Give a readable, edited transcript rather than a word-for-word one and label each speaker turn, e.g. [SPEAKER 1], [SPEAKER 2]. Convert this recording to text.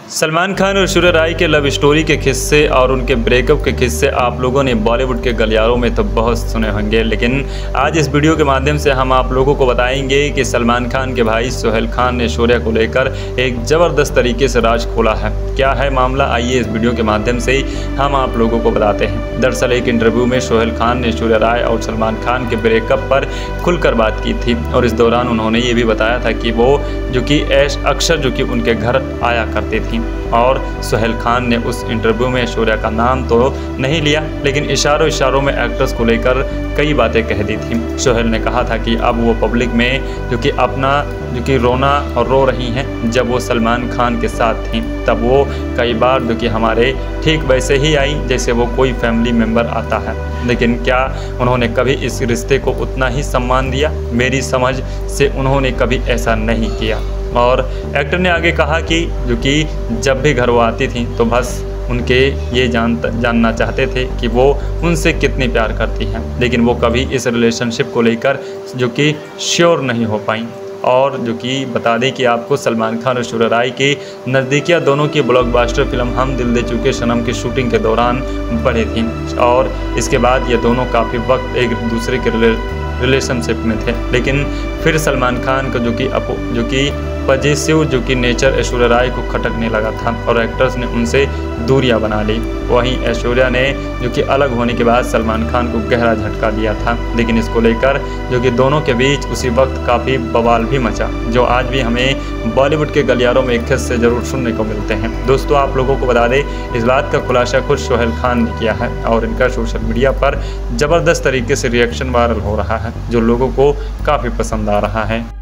[SPEAKER 1] सलमान खान और ऐश्वर्या राय के love story के किस्से और उनके ब्रेकअप के किस्से आप लोगों ने बॉलीवुड के गलियारों में तो बहुत सुने होंगे, लेकिन आज इस वीडियो के माध्यम से हम आप लोगों को बताएंगे कि सलमान खान के भाई सोहेल खान ने ऐश्वर्या को लेकर एक ज़बरदस्त तरीके से राज खोला है। क्या है मामला, आइए इस वीडियो के माध्यम से हम आप लोगों को बताते हैं। दरअसल एक इंटरव्यू में सोहेल खान ने ऐश्वर्या राय और सलमान खान के ब्रेकअप पर खुलकर बात की थी और इस दौरान उन्होंने ये भी बताया था कि वो जो कि अक्सर जो कि उनके घर आया करती थी और सोहेल खान ने उस इंटरव्यू में ऐश्वर्या का नाम तो नहीं लिया, लेकिन इशारों में एक्ट्रेस को लेकर कई बातें कह दी थी। सोहेल ने कहा था कि अब वो पब्लिक में जो कि अपना जो कि रोना और रो रही हैं। जब वो सलमान खान के साथ थी तब वो कई बार जो कि हमारे ठीक वैसे ही आई जैसे वो कोई फैमिली मेम्बर आता है, लेकिन क्या उन्होंने कभी इस रिश्ते को उतना ही सम्मान दिया? मेरी समझ से उन्होंने कभी ऐसा नहीं किया। और एक्टर ने आगे कहा कि जो कि जब भी घर वो आती थी तो बस उनके ये जानना चाहते थे कि वो उनसे कितनी प्यार करती हैं, लेकिन वो कभी इस रिलेशनशिप को लेकर जो कि श्योर नहीं हो पाई। और जो कि बता दें कि आपको सलमान खान और ऐश्वर्या राय की नज़दीकियाँ दोनों की ब्लॉकबस्टर फिल्म हम दिल दे चुके सनम की शूटिंग के दौरान बढ़ी थी और इसके बाद ये दोनों काफ़ी वक्त एक दूसरे के रिलेशनशिप में थे, लेकिन फिर सलमान खान का जो कि पॉजिटिव जो कि नेचर ऐश्वर्या राय को खटकने लगा था और एक्ट्रेस ने उनसे दूरियां बना ली। वहीं ऐश्वर्या ने जो कि अलग होने के बाद सलमान खान को गहरा झटका दिया था, लेकिन इसको लेकर जो कि दोनों के बीच उसी वक्त काफ़ी बवाल भी मचा, जो आज भी हमें बॉलीवुड के गलियारों में एक किस्से ज़रूर सुनने को मिलते हैं। दोस्तों, आप लोगों को बता दें इस बात का खुलासा खुद सोहेल खान ने किया है और इनका सोशल मीडिया पर ज़बरदस्त तरीके से रिएक्शन वायरल हो रहा है, जो लोगों को काफ़ी पसंद आ रहा है।